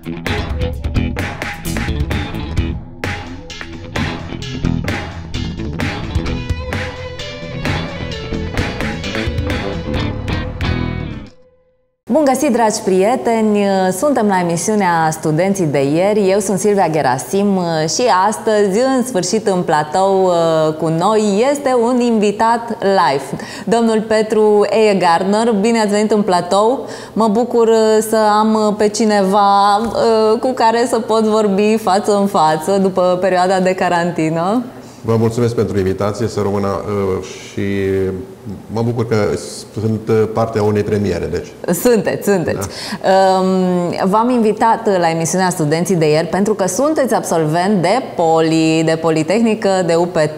Bun găsit, dragi prieteni! Suntem la emisiunea Studenții de ieri. Eu sunt Silvia Gerasim și astăzi, în sfârșit, în platou cu noi este un invitat live, domnul Petru Eyegarner. Bine ați venit în platou! Mă bucur să am pe cineva cu care să pot vorbi față în față după perioada de carantină. Vă mulțumesc pentru invitație, să rămână și mă bucur că sunt partea unei premiere. Deci. Sunteți. Da. V-am invitat la emisiunea Studenții de ieri pentru că sunteți absolvent de Poli, de Politehnică, de UPT.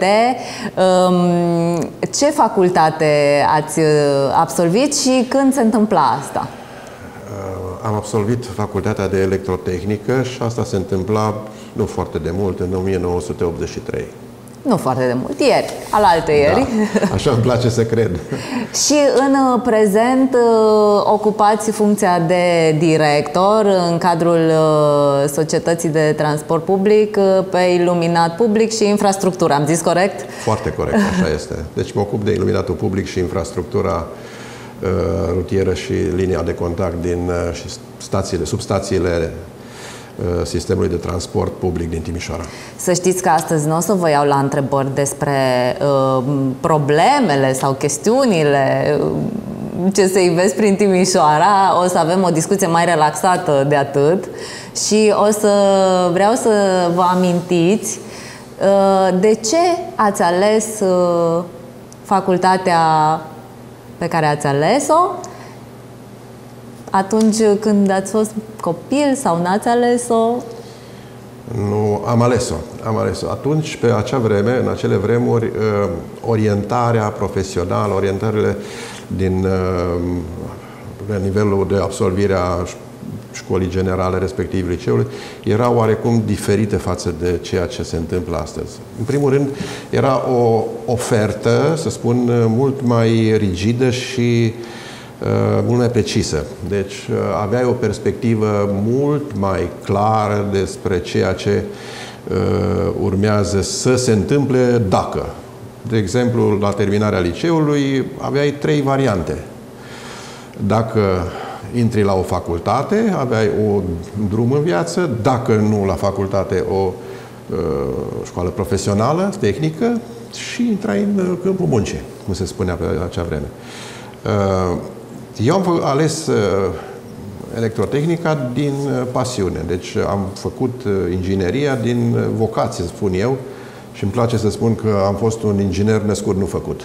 Ce facultate ați absolvit și când se întâmpla asta? Am absolvit facultatea de electrotehnică și asta se întâmpla nu foarte de mult, în 1983. Nu foarte de mult, ieri, alaltăieri. Da, așa îmi place să cred. Și în prezent ocupați funcția de director în cadrul Societății de Transport Public pe iluminat public și infrastructură. Am zis corect? Foarte corect, așa este. Deci mă ocup de iluminatul public și infrastructura rutieră și linia de contact din substațiile sistemului de transport public din Timișoara. Să știți că astăzi nu o să vă iau la întrebări despre problemele sau chestiunile ce se ivesc prin Timișoara. O să avem o discuție mai relaxată de atât și vreau să vă amintiți de ce ați ales facultatea pe care ați ales-o atunci când ați fost copil sau n-ați ales-o? Nu, am ales-o. Atunci, pe acea vreme, în acele vremuri, orientarea profesională, orientările din nivelul de absolvire a școlii generale, respectiv liceului, erau oarecum diferite față de ceea ce se întâmplă astăzi. În primul rând, era o ofertă, să spun, mult mai rigidă și mult mai precisă. Deci aveai o perspectivă mult mai clară despre ceea ce urmează să se întâmple dacă. De exemplu, la terminarea liceului aveai 3 variante. Dacă intri la o facultate, aveai un drum în viață, dacă nu la facultate, o școală profesională, tehnică și intrai în câmpul muncii, cum se spunea pe acea vreme. Eu am ales electrotehnica din pasiune. Deci am făcut ingineria din vocație, spun eu, și îmi place să spun că am fost un inginer născut, nu făcut.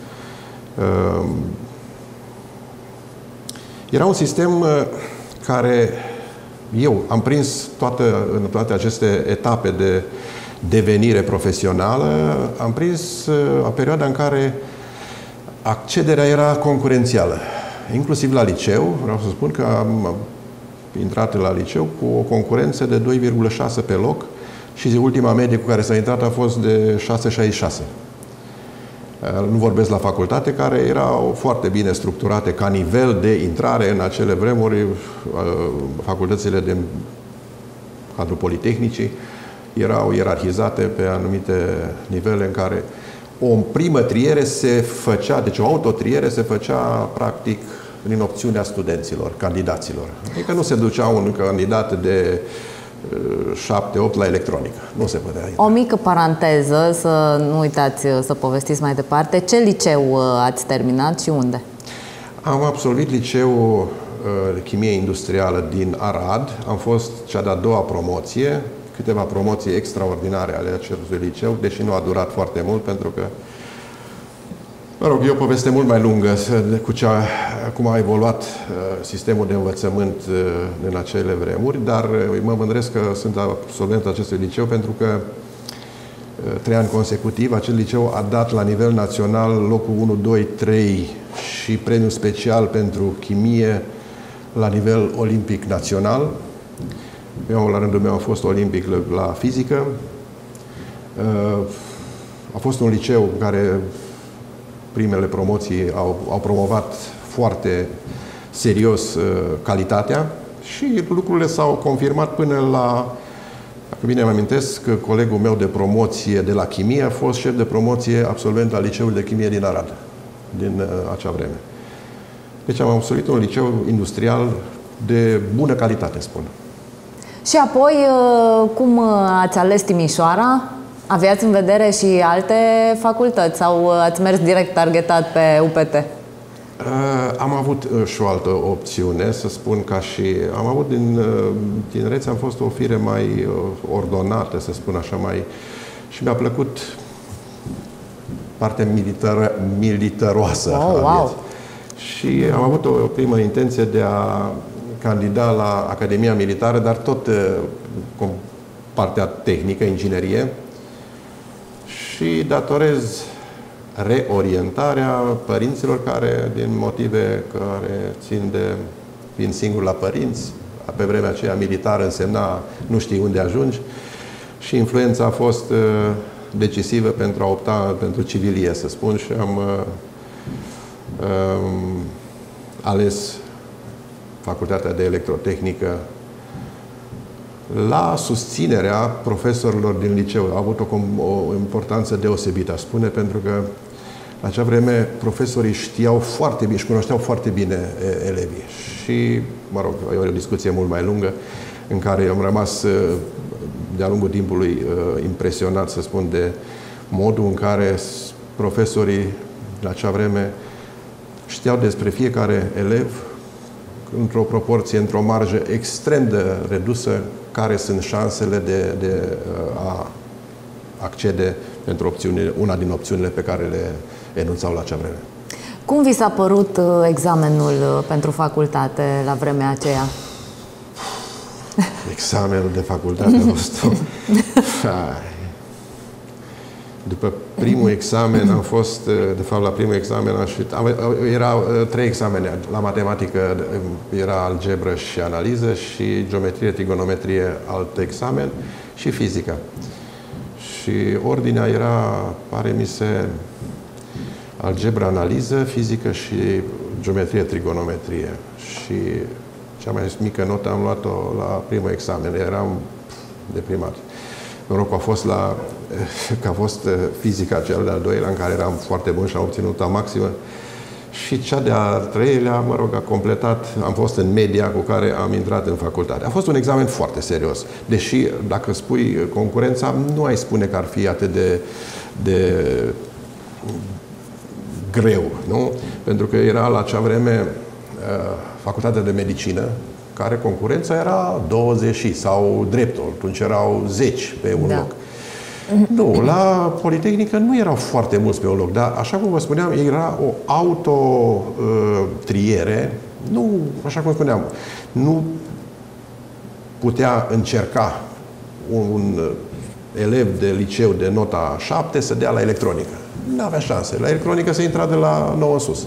Era un sistem care eu am prins în toate aceste etape de devenire profesională, am prins o perioadă în care accederea era concurențială. Inclusiv la liceu, vreau să spun că am intrat la liceu cu o concurență de 2,6 pe loc și ultima medie cu care s-a intrat a fost de 6,66. Nu vorbesc la facultate, care erau foarte bine structurate ca nivel de intrare în acele vremuri. Facultățile din cadrul Politehnicii erau ierarhizate pe anumite nivele în care o primă triere se făcea, deci o autotriere se făcea practic prin opțiunea studenților, candidaților. Adică nu se ducea un candidat de 7-8 la electronică. Nu se putea. O mică paranteză, să nu uitați să povestiți mai departe. Ce liceu ați terminat și unde? Am absolvit liceul chimie industrială din Arad. Am fost cea de-a doua promoție, câteva promoții extraordinare ale acestui liceu, deși nu a durat foarte mult, pentru că, mă rog, e o poveste mult mai lungă cu cum a evoluat sistemul de învățământ în acele vremuri, dar mă mândresc că sunt absolventul acestui liceu, pentru că 3 ani consecutiv acel liceu a dat la nivel național locul 1, 2, 3 și premiul special pentru chimie la nivel olimpic național. Eu, la rândul meu, am fost olimpic la fizică. A fost un liceu în care primele promoții au promovat foarte serios calitatea Și lucrurile s-au confirmat până la, dacă bine îmi amintesc, că colegul meu de promoție de la chimie a fost șef de promoție absolvent al Liceului de Chimie din Arad, din acea vreme. Deci am absolvit un liceu industrial de bună calitate, spun. Și apoi, cum ați ales Timișoara? Aveați în vedere și alte facultăți sau ați mers direct targetat pe UPT? Am avut și o altă opțiune, să spun, ca și... Am avut din tinerețe, am fost o fire mai ordonată, să spun așa, mai... Și mi-a plăcut partea militaroasă a vieții. Și am avut o primă intenție de a candida la Academia Militară, dar tot cu partea tehnică, inginerie. Și datorez reorientarea părinților care, din motive care țin de fiind singur la părinți, pe vremea aceea militară însemna nu știi unde ajungi, și influența a fost decisivă pentru a opta pentru civilie, să spun, și am ales Facultatea de Electrotehnică la susținerea profesorilor din liceu. A avut o importanță deosebită, aș spune, pentru că la acea vreme profesorii știau foarte bine și cunoșteau foarte bine elevii. Și, mă rog, e o discuție mult mai lungă, în care am rămas de-a lungul timpului impresionat, să spun, de modul în care profesorii la acea vreme știau despre fiecare elev, într-o proporție, într-o marjă extrem de redusă, care sunt șansele de a accede pentru una din opțiunile pe care le enunțau la acea vreme. Cum vi s-a părut examenul pentru facultate la vremea aceea? Examenul de facultate a fost După primul examen am fost, de fapt la primul examen erau 3 examene. La matematică era algebră și analiză, și geometrie, trigonometrie, alt examen, și fizică. Și ordinea era, pare mi se, algebra, analiză, fizică și geometrie, trigonometrie. Și cea mai mică notă am luat-o la primul examen. Eram deprimat. Norocul a fost fizica, cel de-al doilea, în care eram foarte bun și am obținut a maximă. Și cea de-a treilea, mă rog, a completat, am fost în media cu care am intrat în facultate. A fost un examen foarte serios. Deși, dacă spui concurența, nu ai spune că ar fi atât de greu, nu? Pentru că era la acea vreme facultatea de medicină, care concurența era 20 sau dreptul, atunci erau 10 pe un loc. Nu, la Politehnică nu erau foarte mulți pe un loc, dar, așa cum vă spuneam, era o autotriere. Nu, așa cum spuneam, nu putea încerca un elev de liceu de nota 7 să dea la electronică. Nu avea șanse. La electronică se intra de la 9 în sus.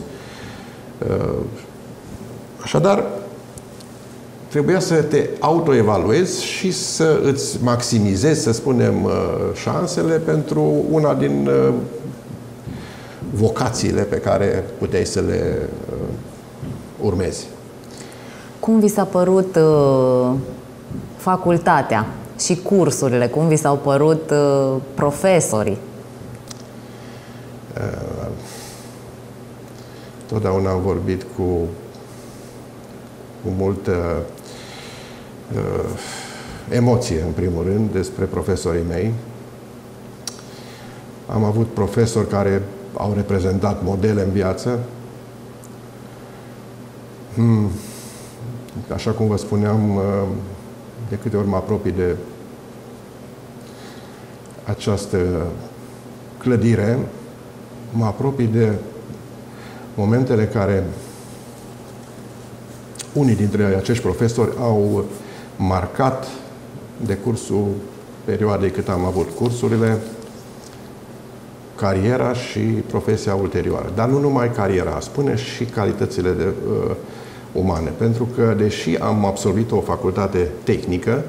Așadar, trebuia să te autoevaluezi și să îți maximizezi, să spunem, șansele pentru una din vocațiile pe care puteai să le urmezi. Cum vi s-a părut facultatea și cursurile? Cum vi s-au părut profesorii? Totdeauna am vorbit cu multă emoție, în primul rând, despre profesorii mei. Am avut profesori care au reprezentat modele în viață. Așa cum vă spuneam, de câte ori mă apropii de această clădire, mă apropii de momentele care unii dintre acești profesori au marcat decursul perioadei cât am avut cursurile, cariera și profesia ulterioară. Dar nu numai cariera, spune și calitățile umane. Pentru că, deși am absolvit o facultate tehnică,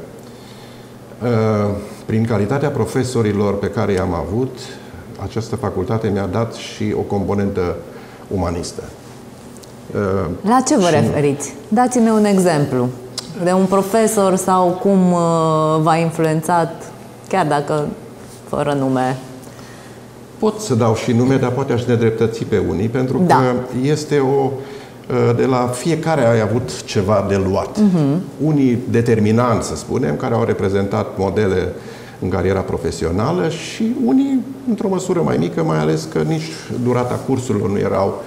prin calitatea profesorilor pe care i-am avut, această facultate mi-a dat și o componentă umanistă. La ce vă referiți? Dați-ne un exemplu. De un profesor sau cum v-a influențat, chiar dacă fără nume? Pot să dau și nume, dar poate aș nedreptăți pe unii, pentru că este de la fiecare a avut ceva de luat. Unii determinanți, să spunem, care au reprezentat modele în cariera profesională și unii, într-o măsură mai mică, mai ales că nici durata cursurilor nu erau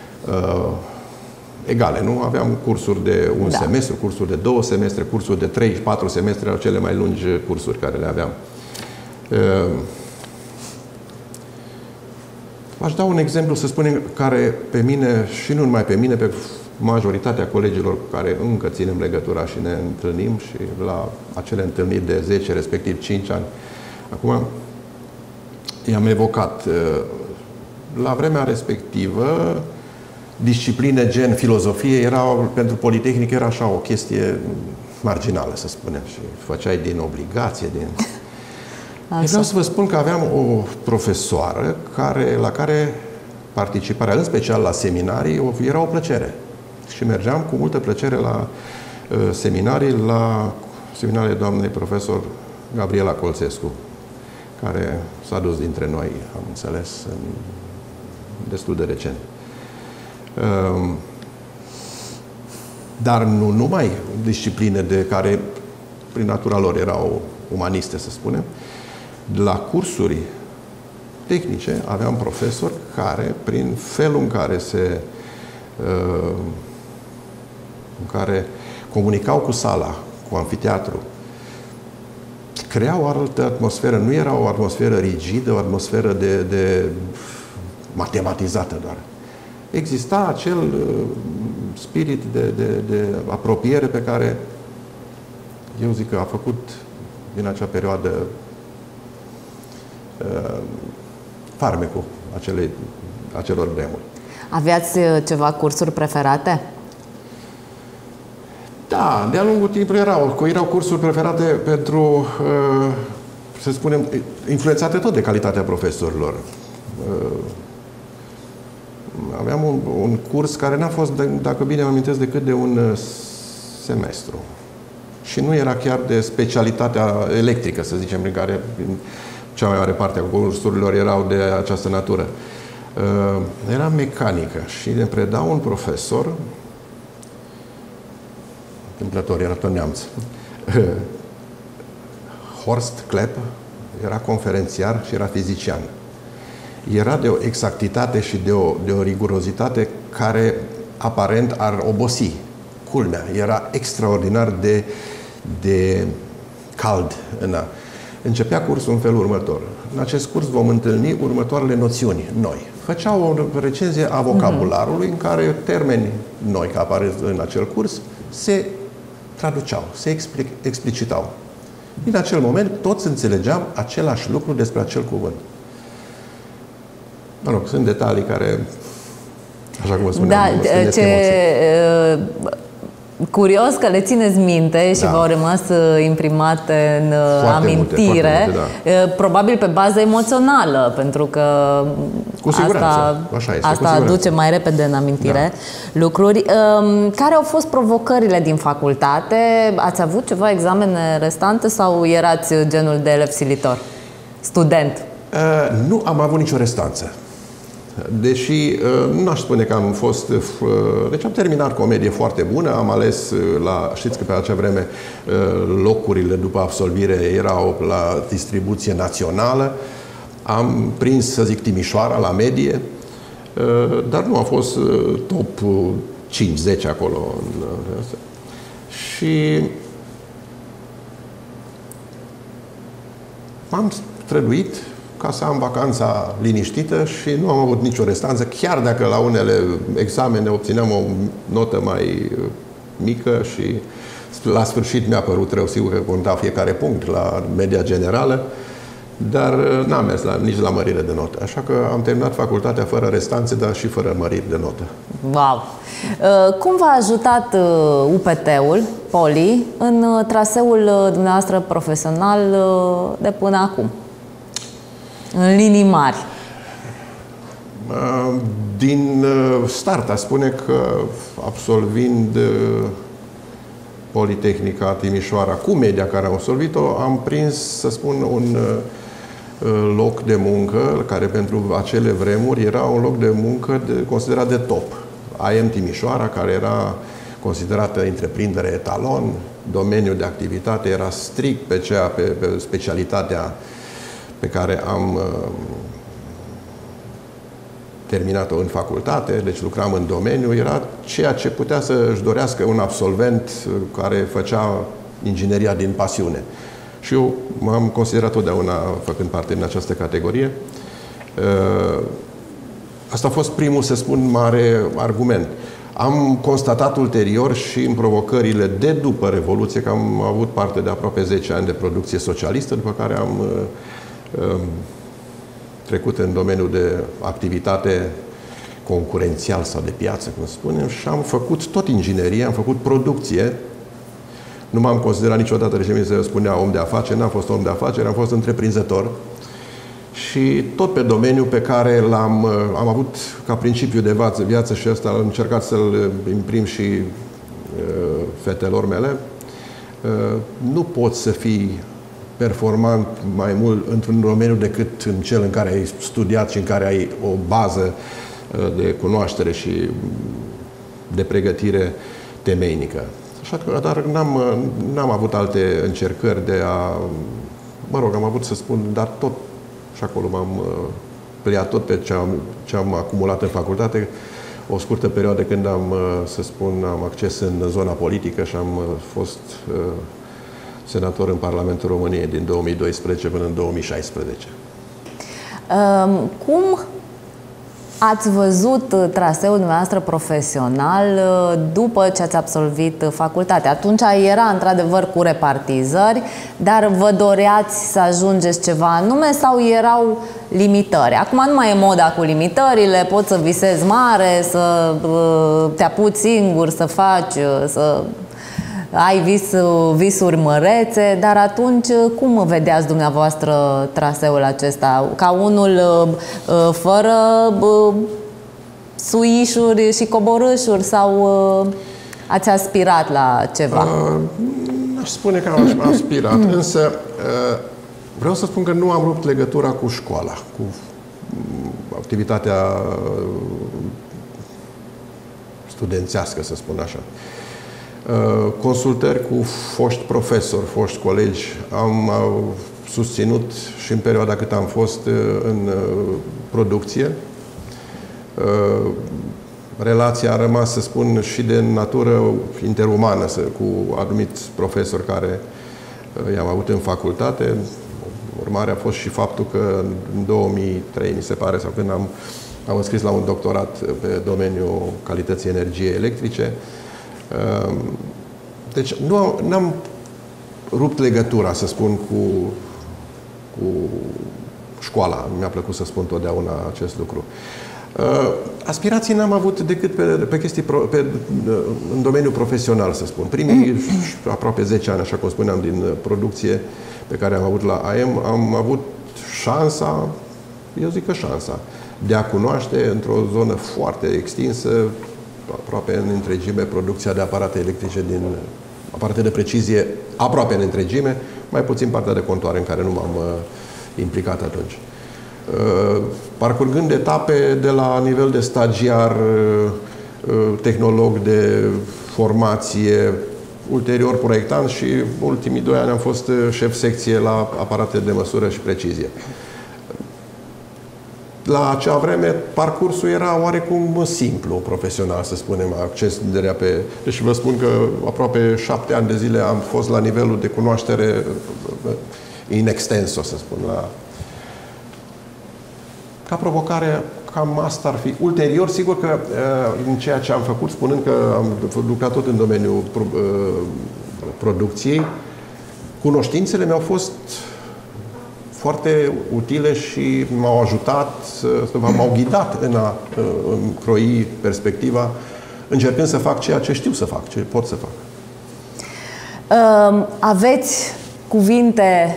egale, nu? Aveam cursuri de un semestru, cursuri de 2 semestre, cursuri de 3, 4 semestre, erau cele mai lungi cursuri care le aveam. Aș da un exemplu, să spunem, care pe mine, și nu numai pe mine, pe majoritatea colegilor cu care încă ținem legătura și ne întâlnim și la acele întâlniri de 10, respectiv 5 ani. Acum, i-am evocat. La vremea respectivă, discipline gen filozofie pentru Politehnică era așa o chestie marginală, să spunem, și făceai din obligație, din... Vreau să vă spun că aveam o profesoară la care participarea, în special la seminarii, era o plăcere. Și mergeam cu multă plăcere la seminarii, la seminariile doamnei profesor Gabriela Colțescu, care s-a dus dintre noi, am înțeles, destul de recent. Dar nu numai discipline de care, prin natura lor, erau umaniste, să spunem. La cursuri tehnice aveam profesori care, prin felul în care comunicau cu sala, cu amfiteatru, creau o altă atmosferă. Nu era o atmosferă rigidă, o atmosferă de matematizată doar. Exista acel spirit de apropiere pe care eu zic că a făcut din acea perioadă farmecul acelor vremuri. Aveați ceva cursuri preferate? Da, de-a lungul timpului erau cursuri preferate pentru, să spunem, influențate tot de calitatea profesorilor. Aveam un curs care n-a fost, dacă bine mă amintesc, decât de un semestru. Și nu era chiar de specialitatea electrică, să zicem, prin care cea mai mare parte a cursurilor erau de această natură. Era mecanică și ne preda un profesor, întâmplător, era tot neamț, Horst Klepp, era conferențiar și era fizician. Era de o exactitate și de o rigurozitate care aparent ar obosi. Culmea, era extraordinar de cald. Începea cursul în felul următor. În acest curs vom întâlni următoarele noțiuni noi. Făcea o recenzie a vocabularului în care termeni noi, care apar în acel curs, se traduceau, se explicitau. În acel moment, toți înțelegeam același lucru despre acel cuvânt. Mă rog, sunt detalii care, așa cum vă spuneam, curios că le țineți minte și v-au rămas imprimate în amintire, multe. Probabil pe bază emoțională, pentru că cu siguranță. Asta aduce mai repede în amintire lucruri. Care au fost provocările din facultate? Ați avut ceva examene restante sau erați genul de elev silitor? Student? Nu am avut nicio restanță. Deși nu aș spune că am fost... Deci am terminat cu o medie foarte bună, am ales știți că pe acea vreme locurile după absolvire erau la distribuție națională. Am prins, să zic, Timișoara la medie, dar nu a fost top 5-10 acolo. Și am străduit ca să am vacanța liniștită și nu am avut nicio restanță, chiar dacă la unele examene obțineam o notă mai mică și la sfârșit mi-a părut rău, sigur că conta fiecare punct la media generală, dar n-am mers nici la mărire de notă. Așa că am terminat facultatea fără restanțe, dar și fără măriri de notă. Wow! Cum v-a ajutat UPT-ul, Poli, în traseul dumneavoastră profesional de până acum? În linii mari. Din start, aș spune că absolvind Politehnica Timișoara cu media care am absolvit-o, am prins, să spun, un loc de muncă care pentru acele vremuri era un loc de muncă considerat de top. AM Timișoara, care era considerată întreprindere etalon, domeniul de activitate era strict pe specialitatea pe care am terminat-o în facultate, deci lucram în domeniu, era ceea ce putea să-și dorească un absolvent care făcea ingineria din pasiune. Și eu m-am considerat totdeauna făcând parte din această categorie. Asta a fost primul, să spun, mare argument. Am constatat ulterior și în provocările de după Revoluție că am avut parte de aproape 10 ani de producție socialistă, după care am trecut în domeniul de activitate concurențial sau de piață, cum spunem, și am făcut tot inginerie, am făcut producție. Nu m-am considerat niciodată, de ce mi se spunea om de afaceri, n-am fost om de afaceri, am fost întreprinzător. Și tot pe domeniul pe care am avut ca principiu de viață și ăsta am încercat să-l imprim și fetelor mele. Nu poți să fii performant mai mult într-un domeniu decât în cel în care ai studiat și în care ai o bază de cunoaștere și de pregătire temeinică. Așa că, dar n-am avut alte încercări de a... Mă rog, am avut să spun, dar tot și acolo m-am pliat tot pe ce am acumulat în facultate. O scurtă perioadă când am acces în zona politică și am fost senator în Parlamentul României din 2012 până în 2016. Cum ați văzut traseul dumneavoastră profesional după ce ați absolvit facultatea? Atunci era într-adevăr cu repartizări, dar vă doreați să ajungeți ceva anume sau erau limitări? Acum nu mai e moda cu limitările, poți să visezi mare, să te apuci singur, să faci, să ai visuri mărețe, dar atunci cum vedeați dumneavoastră traseul acesta? Ca unul fără suișuri și coborâșuri sau ați aspirat la ceva? Aș spune că am aspirat, însă vreau să spun că nu am rupt legătura cu școala, cu activitatea studențească, să spun așa. Consultări cu foști profesori, foști colegi, am susținut și în perioada cât am fost în producție. Relația a rămas, să spun, și de natură interumană cu anumiți profesori care i-am avut în facultate. Urmarea a fost și faptul că în 2003, mi se pare, sau când am înscris la un doctorat pe domeniul calității energiei electrice. Deci n-am rupt legătura, să spun, cu școala. Mi-a plăcut să spun totdeauna acest lucru. Aspirații n-am avut decât pe chestii în domeniul profesional, să spun. Primii aproape 10 ani, așa cum spuneam, din producție pe care am avut la AM, am avut șansa, eu zic că șansa, de a cunoaște într-o zonă foarte extinsă, aproape în întregime, producția de aparate electrice aparate de precizie aproape în întregime, mai puțin partea de contoare în care nu m-am implicat atunci. Parcurgând etape de la nivel de stagiar, tehnolog de formație, ulterior proiectant și ultimii 2 ani am fost șef secție la aparate de măsură și precizie. La acea vreme, parcursul era oarecum simplu, profesional, să spunem, accederea pe... Deci vă spun că aproape 7 ani de zile am fost la nivelul de cunoaștere in extenso, să spun. Ca provocare, cam asta ar fi. Ulterior, sigur că în ceea ce am făcut, spunând că am lucrat tot în domeniul producției, cunoștințele mi-au fost foarte utile și m-au ajutat, m-au ghidat în a croi perspectiva, încercând să fac ceea ce știu să fac, ce pot să fac. Aveți cuvinte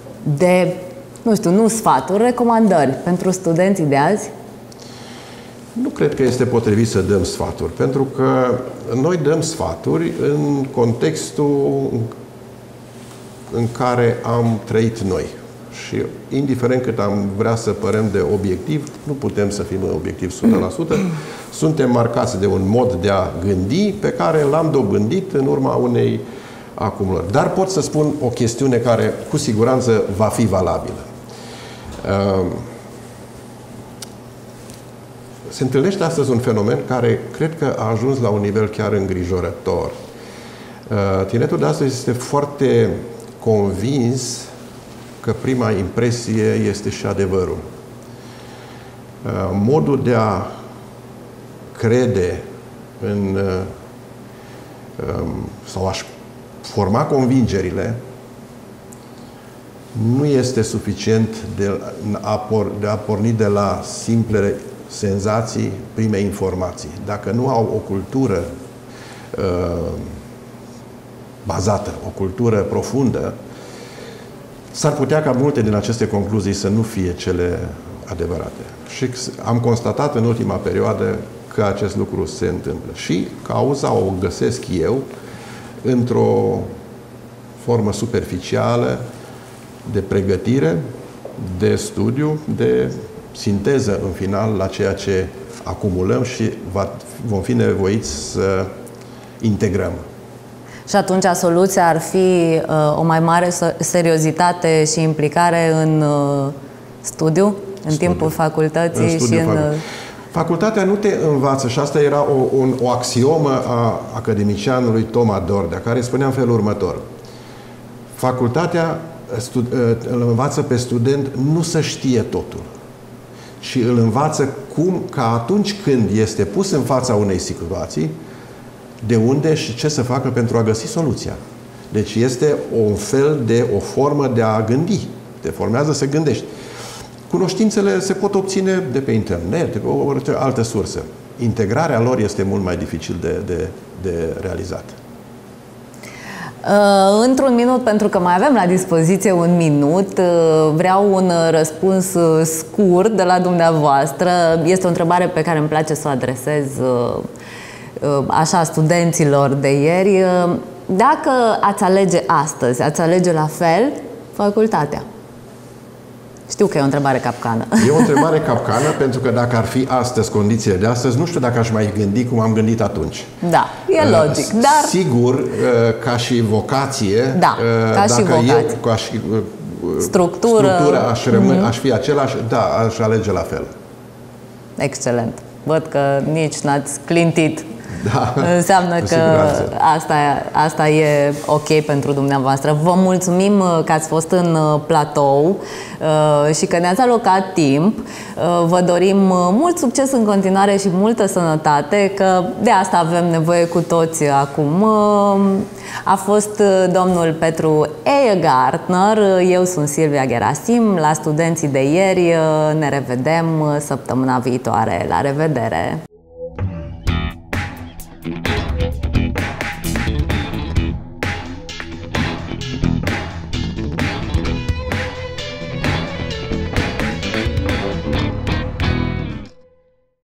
de, nu știu, nu sfaturi, recomandări pentru studenții de azi? Nu cred că este potrivit să dăm sfaturi, pentru că noi dăm sfaturi în contextul în care am trăit noi. Și indiferent cât am vrea să părem de obiectiv, nu putem să fim obiectiv 100%. Suntem marcați de un mod de a gândi pe care l-am dobândit în urma unei acumulări. Dar pot să spun o chestiune care cu siguranță va fi valabilă. Se întâlnește astăzi un fenomen care cred că a ajuns la un nivel chiar îngrijorător. Tineretul de astăzi este foarte convins că prima impresie este și adevărul. Modul de a crede în sau a-și forma convingerile nu este suficient de a porni de la simple senzații, prime informații. Dacă nu au o cultură bazată, o cultură profundă, s-ar putea ca multe din aceste concluzii să nu fie cele adevărate. Și am constatat în ultima perioadă că acest lucru se întâmplă. Și cauza o găsesc eu într-o formă superficială de pregătire, de studiu, de sinteză în final la ceea ce acumulăm și vom fi nevoiți să integrăm. Și atunci soluția ar fi o mai mare seriozitate și implicare în studiu, în timpul facultății și în... Facultatea nu te învață, și asta era o axiomă a academicianului Toma Dordea, care spunea în felul următor. Facultatea îl învață pe student nu să știe totul, ci îl învață ca atunci când este pus în fața unei situații, de unde și ce să facă pentru a găsi soluția. Deci este un fel de o formă de a gândi. Te formează să gândești. Cunoștințele se pot obține de pe internet, de pe orice altă sursă. Integrarea lor este mult mai dificil de realizat. Într-un minut, pentru că mai avem la dispoziție un minut, vreau un răspuns scurt de la dumneavoastră. Este o întrebare pe care îmi place să o adresez așa studenților de ieri. Dacă ați alege astăzi, ați alege la fel facultatea? Știu că e o întrebare capcană. E o întrebare capcană pentru că dacă ar fi astăzi condițiile de astăzi, nu știu dacă aș mai gândi cum am gândit atunci. Da, e logic. Dar... Sigur, ca și vocație, da, ca și vocație. Ca și structură aș fi același, da, aș alege la fel. Excelent. Văd că nici n-ați clintit. Da, înseamnă că asta e ok pentru dumneavoastră. Vă mulțumim că ați fost în platou și că ne-ați alocat timp. Vă dorim mult succes în continuare și multă sănătate, că de asta avem nevoie cu toți acum. A fost domnul Petru Eyegartner, eu sunt Silvia Gerasim. La studenții de ieri ne revedem săptămâna viitoare. La revedere!